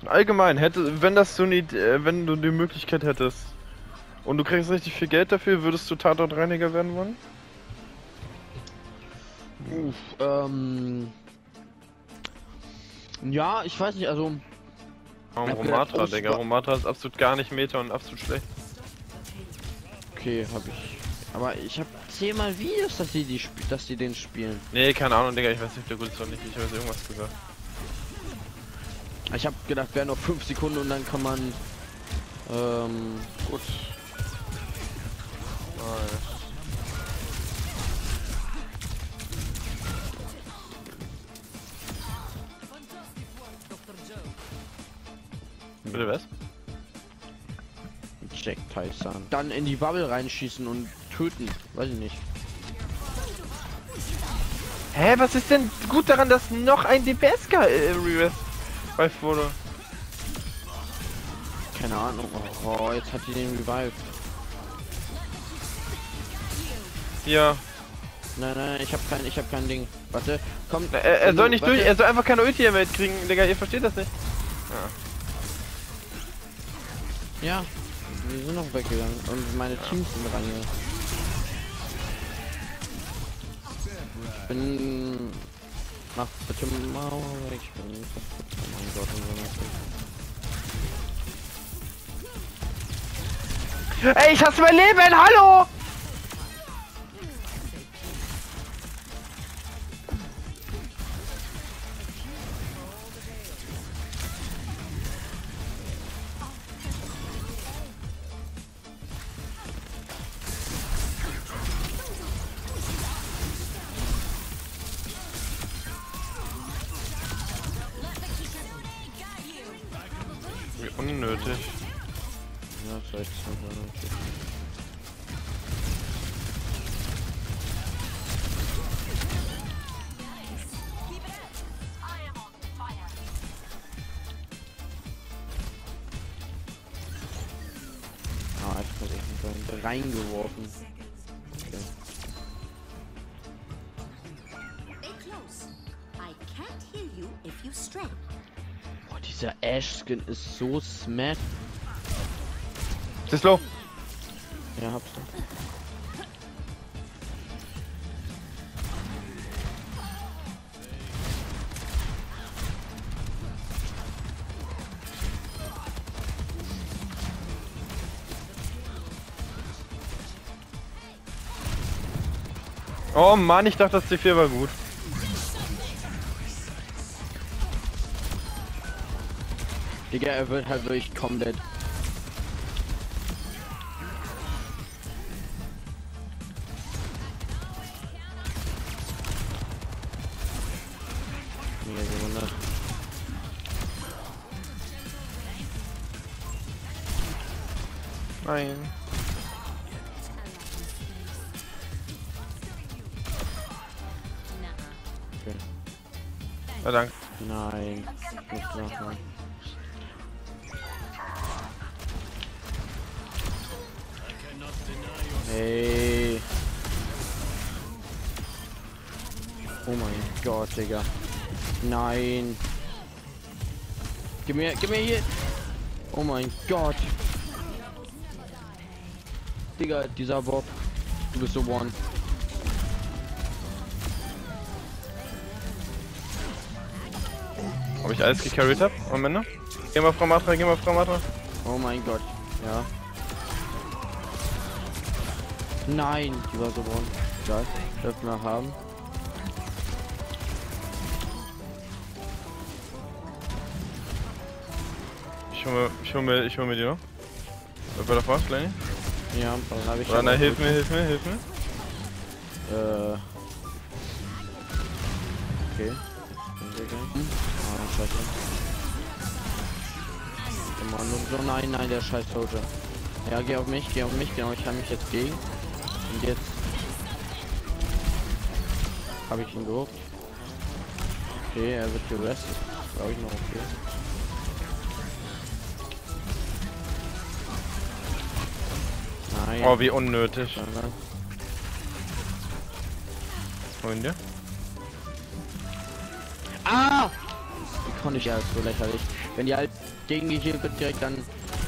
Allgemein, wenn du die Möglichkeit hättest und du kriegst richtig viel Geld dafür, würdest du Tatortreiniger werden wollen? Ja, ich weiß nicht, also. Romatra, Digga. Romatra ist absolut gar nicht Meta und absolut schlecht. Okay, hab ich. Aber ich hab 10-mal Videos, dass die den spielen. Nee, keine Ahnung, Digga, ich weiß nicht, ob der gut ist oder nicht. Ich habe jetzt irgendwas gesagt. Ich hab gedacht, wären noch 5 Sekunden und dann kann man. Gut. Nice. Bitte was? Jack Tyson. Dann in die Bubble reinschießen und töten. Weiß ich nicht. Hä, was ist denn gut daran, dass noch ein DPS-Revive wurde? Keine Ahnung. Oh, jetzt hat die den Revive. Ja. Nein, ich hab kein Ding. Warte, komm. Er soll nicht durch, er soll einfach keine Ulti mehr kriegen, Digga, ihr versteht das nicht. Ja, wir sind noch weggegangen und meine Teams sind reingegangen. Ich bin... Mach bitte mal weg, ich bin kaputt. Oh mein Gott, und so. Ey, ich hasse mein Leben, hallo! Wie unnötig. Ja, vielleicht ist es unnötig. Ah, ich bin reingeworfen. Okay. Boah, dieser Ash-Skin ist so smack. Ist low. Ja, hab's. Oh Mann, ich dachte, das C4 war gut. Digga, er wird halt wirklich komplett. Mega gewundert. Nein. Okay. Na danke. Nein. Nicht machen. Hey. Oh mein Gott, Digga. Nein. Gib mir hier. Oh mein Gott. Digga, dieser Bob. Du bist so one. Ob ich alles gecarried hab am Ende? Geh mal Frau Matra, geh mal Frau Matra. Oh mein Gott. Ja. Nein, die war so one. Geil. Dürfen wir haben. Ich hol mir die noch. Wer da war, Lenny? Ja, dann habe ich. Rana, hilf mir. Okay. Ah, scheiße. Kommando. So, nein, der scheiß Soldier. Ja, geh auf mich, genau, ich habe mich jetzt gegen. Und jetzt habe ich ihn geholt. Okay, er wird gerestet. Glaube ich noch okay. Nein. Oh, wie unnötig. Nein. Freunde. Ah! Wie konnte ich ja so lächerlich. Wenn die halt gegen die Heal wird direkt dann.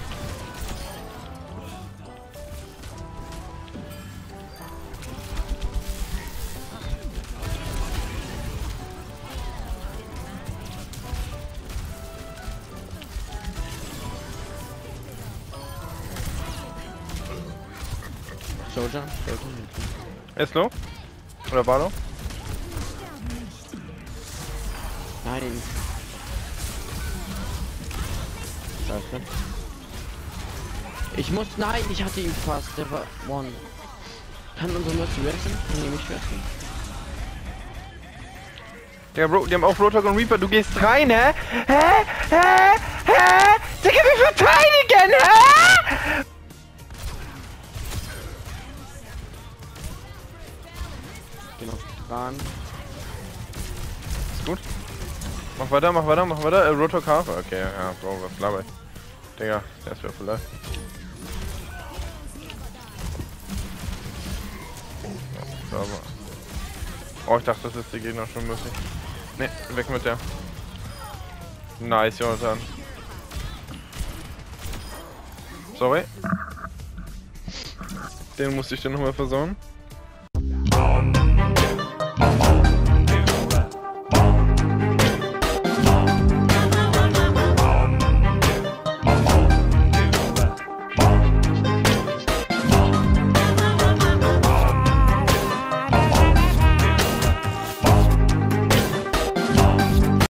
Soldier. Er ist low? Oder war low? Nein. Scheiße. Ich muss. Nein, ich hatte ihn fast. Der war one. Kann unsere Mercy retten? Kann die mich retten? Ja, Bro, die haben auch Roadhog und Reaper. Du gehst rein, hä? Hä? Digga, wir verteidigen, hä? Genau. Dran. Ist gut. Mach weiter. Roadhog Hafer. Okay, ja, Bro, was laber ich? Digga, der ist wieder voll live. Ja, sauber. Oh, ich dachte, das ist die Gegner schon möglich. Ne, weg mit der. Nice, Jonathan. Sorry. Den musste ich dir nochmal versauen.